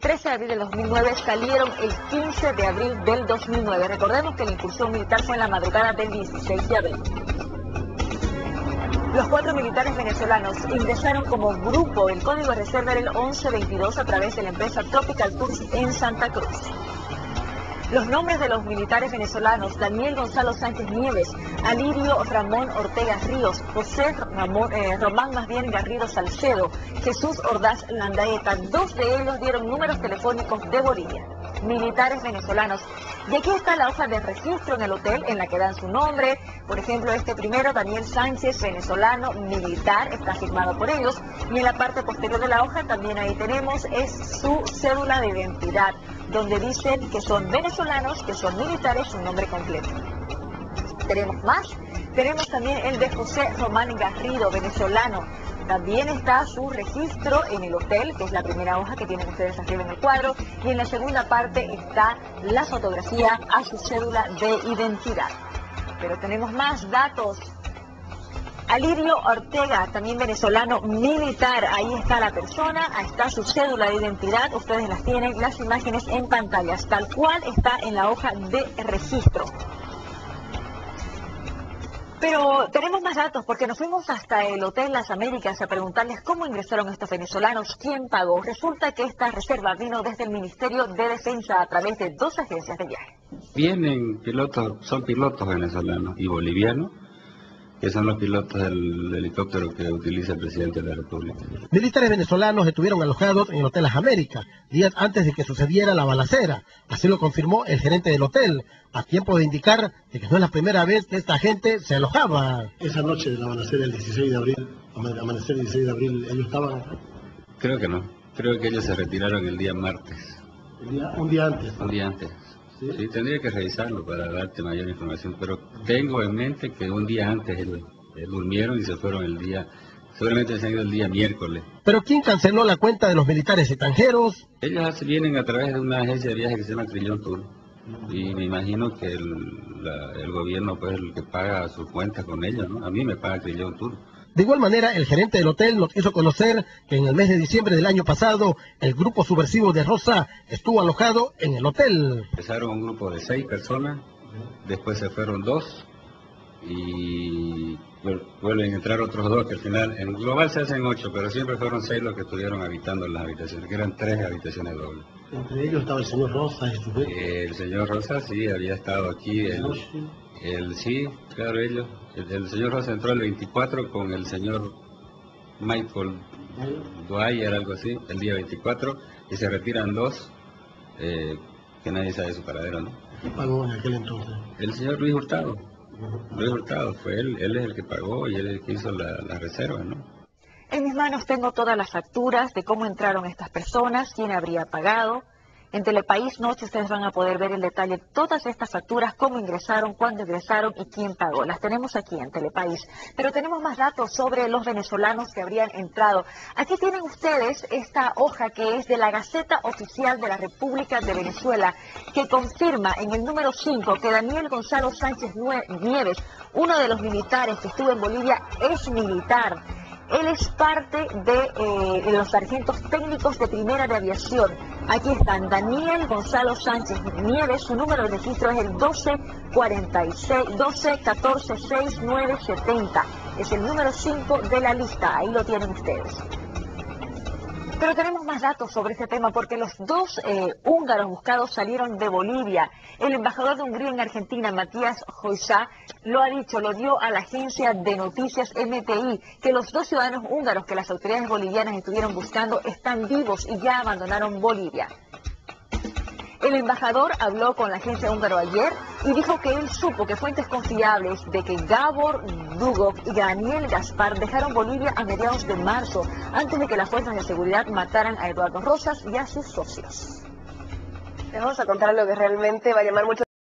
13 de abril del 2009 salieron el 15 de abril del 2009. Recordemos que la incursión militar fue en la madrugada del 16 de abril. Los 4 militares venezolanos ingresaron como grupo. El código de reserva era el 1122 a través de la empresa Tropical Tours en Santa Cruz. Los nombres de los militares venezolanos: Daniel Gonzalo Sánchez Nieves, Alirio Ramón Ortega Ríos, José Román Garrido Salcedo, Jesús Ordaz Landaeta. 2 de ellos dieron números telefónicos de Bolivia. Militares venezolanos. Y aquí está la hoja de registro en el hotel en la que dan su nombre. Por ejemplo, este primero, Daniel Sánchez, venezolano, militar, está firmado por ellos. Y en la parte posterior de la hoja también ahí tenemos es su cédula de identidad, donde dicen que son venezolanos, que son militares, su nombre completo. Tenemos más. Tenemos también el de José Román Garrido, venezolano. También está su registro en el hotel, que es la primera hoja que tienen ustedes arriba en el cuadro. Y en la segunda parte está la fotografía a su cédula de identidad. Pero tenemos más datos. Alirio Ortega, también venezolano, militar. Ahí está la persona, ahí está su cédula de identidad. Ustedes las tienen, las imágenes en pantallas, tal cual está en la hoja de registro. Pero tenemos más datos porque nos fuimos hasta el Hotel Las Américas a preguntarles cómo ingresaron estos venezolanos, quién pagó. Resulta que esta reserva vino desde el Ministerio de Defensa a través de 2 agencias de viaje. Vienen pilotos, son pilotos venezolanos y bolivianos, que son los pilotos del helicóptero que utiliza el presidente de la República. Militares venezolanos estuvieron alojados en el Hotel Las Américas días antes de que sucediera la balacera. Así lo confirmó el gerente del hotel, a tiempo de indicar de que no es la primera vez que esta gente se alojaba. Esa noche de la balacera del 16 de abril, amanecer el 16 de abril, ¿ellos estaban acá? Creo que no. Creo que ellos se retiraron el día martes. Un día antes. Un día antes. Sí, tendría que revisarlo para darte mayor información, pero tengo en mente que un día antes durmieron y se fueron el día, seguramente se han ido el día miércoles. ¿Pero quién canceló la cuenta de los militares extranjeros? Ellos vienen a través de una agencia de viaje que se llama Trillón Tour, y me imagino que el gobierno pues el que paga sus cuentas con ellos, ¿no? A mí me paga Trillón Tour. De igual manera, el gerente del hotel nos hizo conocer que en el mes de diciembre del año pasado, el grupo subversivo de Rosa estuvo alojado en el hotel. Empezaron un grupo de 6 personas, después se fueron 2 y vuelven a entrar otros 2, que al final en global se hacen 8, pero siempre fueron 6 los que estuvieron habitando en las habitaciones, que eran 3 habitaciones dobles. Entre ellos estaba el señor Rosa. El señor Rosa sí había estado aquí. Sí, claro, ellos. El señor Rosa entró el 24 con el señor Michael Dwyer, algo así, el día 24, y se retiran 2, que nadie sabe su paradero, ¿no? ¿Quién pagó en aquel entonces? El señor Luis Hurtado. Luis Hurtado fue él es el que pagó y él es el que hizo la reserva, ¿no? En mis manos tengo todas las facturas de cómo entraron estas personas, quién habría pagado. En Telepaís Noche ustedes van a poder ver el detalle de todas estas facturas, cómo ingresaron, cuándo ingresaron y quién pagó. Las tenemos aquí en Telepaís. Pero tenemos más datos sobre los venezolanos que habrían entrado. Aquí tienen ustedes esta hoja que es de la Gaceta Oficial de la República de Venezuela, que confirma en el número 5 que Daniel Gonzalo Sánchez Nieves, uno de los militares que estuvo en Bolivia, es militar. Él es parte de los sargentos técnicos de primera de aviación. Aquí están: Daniel Gonzalo Sánchez Nieves, su número de registro es el 12-14-6970. Es el número 5 de la lista, ahí lo tienen ustedes. Pero tenemos más datos sobre este tema porque los 2 húngaros buscados salieron de Bolivia. El embajador de Hungría en Argentina, Matías Hojsá, lo ha dicho, lo dio a la agencia de noticias MTI, que los 2 ciudadanos húngaros que las autoridades bolivianas estuvieron buscando están vivos y ya abandonaron Bolivia. El embajador habló con la agencia húngaro ayer y dijo que él supo que fuentes confiables de que Gábor Dugov y Daniel Gaspar dejaron Bolivia a mediados de marzo, antes de que las fuerzas de seguridad mataran a Eduardo Rosas y a sus socios. Les vamos a contar lo que realmente va a llamar mucho